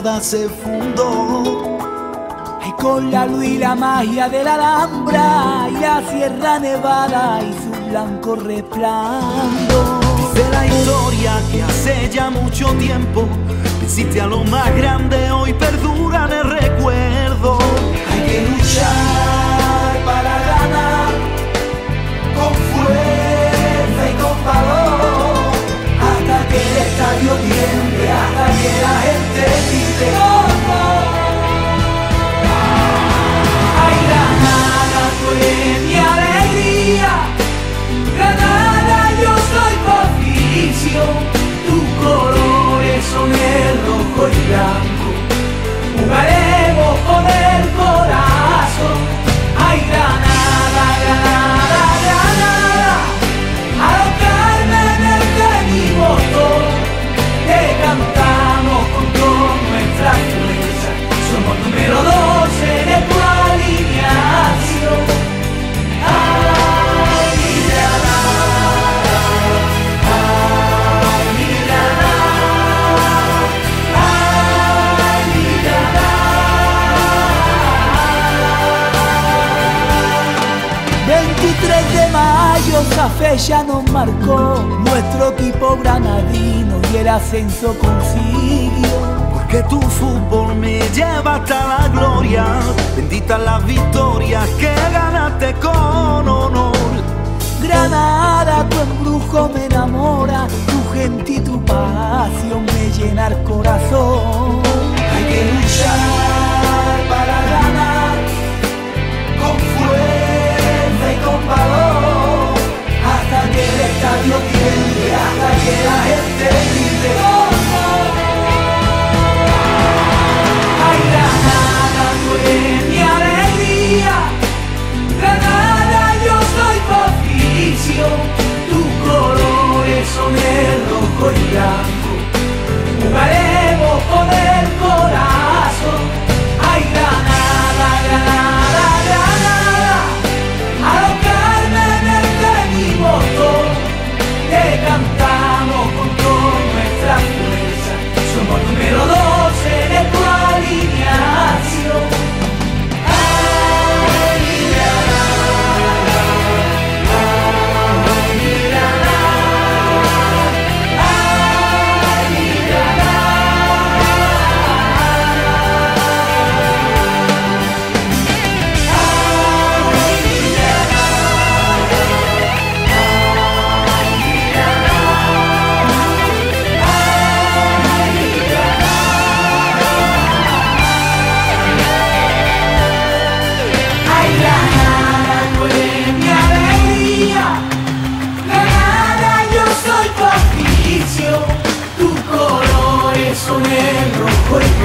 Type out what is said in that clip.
Granada se fundó. Y con la luz y la magia de la Alhambra y la Sierra Nevada y su blanco resplandor. Dice la historia que hace ya mucho tiempo venciste a lo más grande, hoy perdura en el recuerdo. Hay que luchar para ganar con fuerza y con valor, hasta que el estadio tiemble, hasta que la gente grite ¡gol! Ay, Granada, tú eres mi alegría, Granada, yo soy tu afición, tus colores son el rojo y blanco, jugaremos con el corazón. Ay, Granada, Granada, Granada, a los Cármenes de mi motor, te cantamos con toda nuestra fuerza, somos número 12 de tu alineación. Ay, mi Granada, ay, mi Granada, ay, mi Granada. 23 de mayo, esa fecha nos marcó, nuestro equipo granadino y el ascenso consiguió. Que tu fútbol me lleva hasta la gloria, bendita las victorias que ganaste con honor. Granada, tu embrujo me enamora, tu gente y tu pasión me llena el corazón. Hay que luchar para ganar con fuerza y con valor, hasta que el estadio tiemble, hasta que la gente grite ¡gol! Granada, tú eres mi alegría, Granada, yo soy tu afición, tus colores son el rojo y blanco, jugaremos con el corazón. Ay, Granada, Granada, Granada, a los Cármenes de mi motor, te cantamos con toda nuestra fuerza, somos número 12 de tu alineación. Ay, mi Granada, ay, mi Granada, ay, mi Granada, ay, mi tus colores son el rojo y